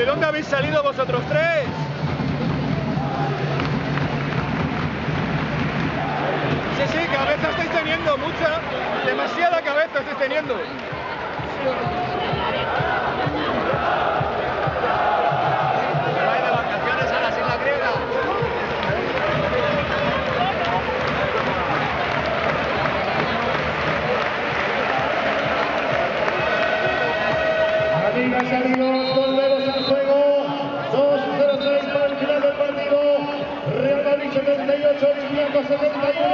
¿De dónde habéis salido vosotros tres? Sí, cabeza estáis teniendo, demasiada cabeza estáis teniendo. Vais de vacaciones a las Islas Griegas. Amigas y amigos, volvemos al juego. 2-0-6 para el final del partido. Real Madrid 78, Olympiacos 71.